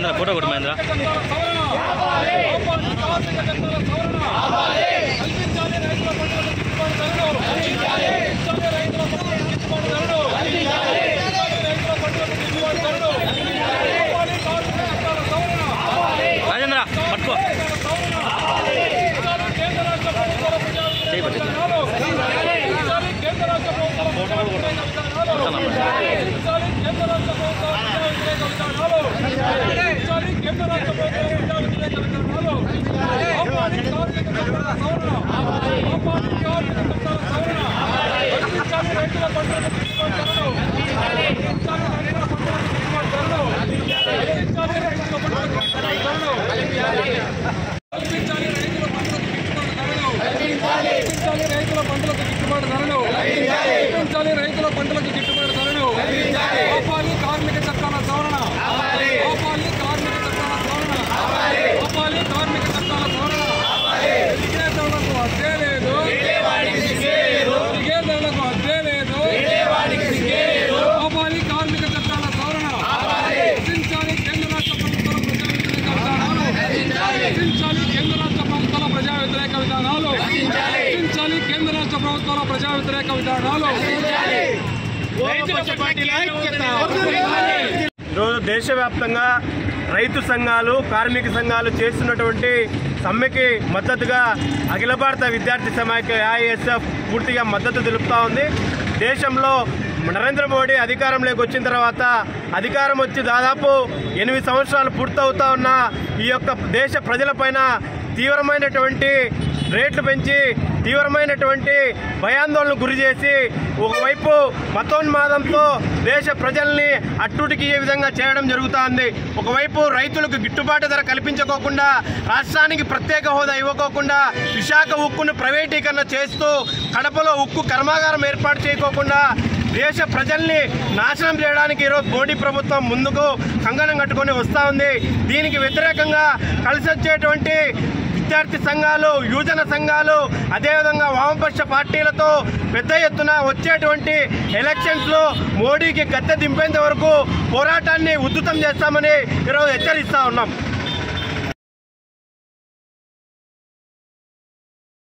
Mahindra photo కొట్టు మహేంద్ర రాజేంద్ర పట్టుకో రైతుల పంటలకు గిట్టుబాటు ధరలు ఆపాలి కార్మిక చట్టాల సవరణ ఆపాలి కార్మిక చట్టాల సవరణ ఆపాలి కార్మిక చట్టాల సవరణ విజేతలకు అద్దే లేదు విజేతలకు అద్దే లేదు ఆపాలి కార్మిక చట్టాల సవరణ రక్షించాలి కేంద్ర రాష్ట్ర ప్రభుత్వాల ప్రజా వ్యతిరేక విధానాలు రక్షించాలి కేంద్ర రాష్ట్ర ప్రభుత్వాల ప్రజా వ్యతిరేక విధానాలు ఈరోజు దేశవ్యాప్తంగా రైతు సంఘాలు కార్మిక సంఘాలు చేస్తున్నటువంటి సమ్మెకి మద్దతుగా అఖిల భారత విద్యార్థి సమాఖ్య ఏఐఎస్ఎఫ్ పూర్తిగా మద్దతు తెలుపుతా ఉంది. దేశంలో నరేంద్ర మోడీ అధికారంలోకి వచ్చిన తర్వాత అధికారం వచ్చి దాదాపు 8 సంవత్సరాలు పూర్తవుతా ఉన్న ఈ యొక్క దేశ ప్రజలపైన తీవ్రమైనటువంటి రేట్లు పెంచి తీవ్రమైనటువంటి భయాందోళనకు గురి చేసి ఒకవైపు మతోన్మాదంతో దేశ ప్రజల్ని అట్టుడికి ఏ విధంగా చేయడం జరుగుతోంది. ఒకవైపు రైతులకు గిట్టుబాటు ధర కల్పించుకోకుండా రాష్ట్రానికి ప్రత్యేక హోదా ఇవ్వకోకుండా విశాఖ ఉక్కును ప్రైవేటీకరణ చేస్తూ కడపలో ఉక్కు కర్మాగారం ఏర్పాటు చేయకోకుండా దేశ ప్రజల్ని నాశనం చేయడానికి ఈరోజు మోడీ ప్రభుత్వం ముందుకు కంకణం కట్టుకొని వస్తూ ఉంది. దీనికి వ్యతిరేకంగా కలిసి వచ్చేటువంటి విద్యార్థి సంఘాలు యువజన సంఘాలు అదేవిధంగా వామపక్ష పార్టీలతో పెద్ద ఎత్తున వచ్చేటువంటి ఎలక్షన్స్లో మోడీకి గద్దె దింపేంత వరకు పోరాటాన్ని ఉధృతం చేస్తామని ఈరోజు హెచ్చరిస్తూ ఉన్నాం.